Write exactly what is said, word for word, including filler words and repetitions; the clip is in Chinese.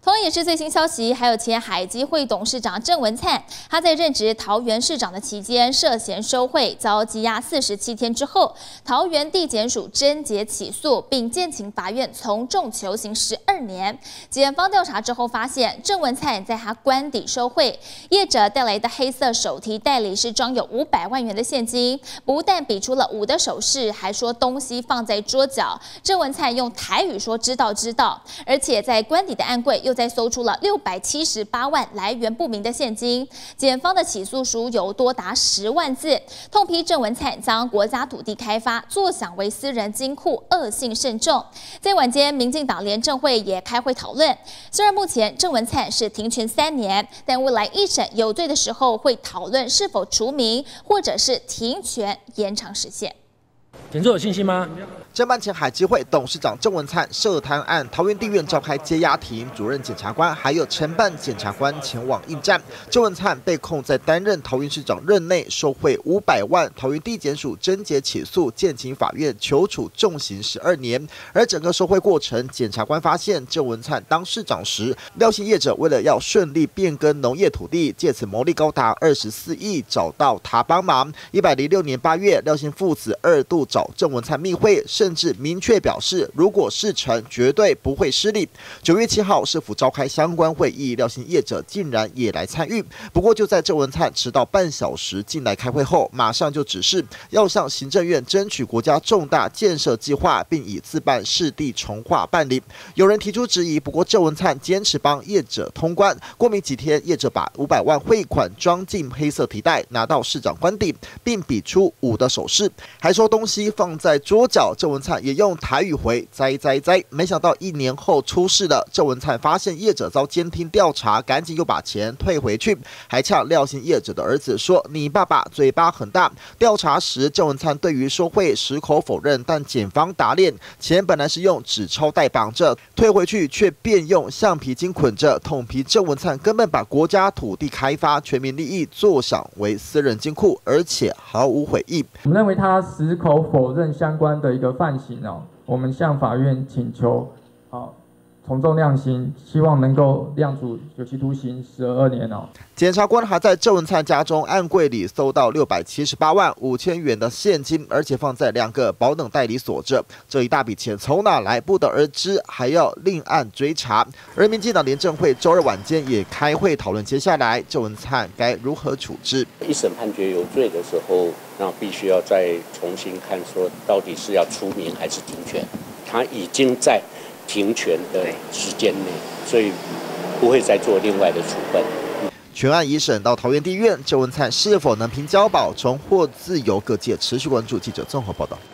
同样也是最新消息，还有前海基会董事长郑文灿，他在任职桃园市长的期间涉嫌收贿，遭羁押四十七天之后，桃园地检署侦结起诉，并建请法院从重求刑十二年。检方调查之后发现，郑文灿在他官邸收贿，业者带来的黑色手提袋里是装有五百万元的现金，不但比出了五的手势，还说东西放在桌角。郑文灿用台语说知道知道，而且在官邸的暗柜又在搜出了六百七十八万来源不明的现金，检方的起诉书有多达十万字，痛批郑文灿将国家土地开发坐享为私人金库，恶性甚重。在晚间，民进党联政会也开会讨论，虽然目前郑文灿是停权三年，但未来一审有罪的时候会讨论是否除名，或者是停权延长时限。 检座有信心吗？ 侦办前海基会董事长郑文灿涉贪案，桃园地院召开接押庭，主任检察官还有承办检察官前往应战。郑文灿被控在担任桃园市长任内收贿五百万，桃园地检署侦结起诉，建请法院求处重刑十二年。而整个收贿过程，检察官发现郑文灿当市长时，廖姓业者为了要顺利变更农业土地，借此牟利高达二十四亿，找到他帮忙。一百零六年八月，廖姓父子二度找郑文灿密会，甚至明确表示，如果事成，绝对不会失利。九月七号，市府召开相关会议，廖姓业者竟然也来参与。不过，就在郑文灿迟到半小时进来开会后，马上就指示要向行政院争取国家重大建设计划，并以自办市地重划办理。有人提出质疑，不过郑文灿坚持帮业者通关。过没几天，业者把五百万汇款装进黑色提袋，拿到市长官邸，并比出五的手势，还说东西放在桌角。郑文灿也用台语回栽栽栽，没想到一年后出事了。郑文灿发现业者遭监听调查，赶紧又把钱退回去，还呛廖姓业者的儿子说：“你爸爸嘴巴很大。”调查时，郑文灿对于收贿矢口否认，但检方打脸，钱本来是用纸钞袋绑着，退回去却变用橡皮筋捆着，痛批郑文灿根本把国家土地开发全民利益坐享为私人金库，而且毫无悔意。 我们认为他矢口否认相关的一个犯行哦。我们向法院请求，好从重量刑，希望能够量处有期徒刑十二年哦。 检察官还在郑文灿家中暗柜里搜到六百七十八万五千元的现金，而且放在两个保等袋里锁着。这一大笔钱从哪来不得而知，还要另案追查。而民进党联政会周二晚间也开会讨论，接下来郑文灿该如何处置。 一审判决有罪的时候，那必须要再重新看，说到底是要除名还是停权。他已经在停权的时间内，所以不会再做另外的处分。 全案已审到桃园地院，郑文灿是否能凭交保重获自由？各界持续关注。记者综合报道。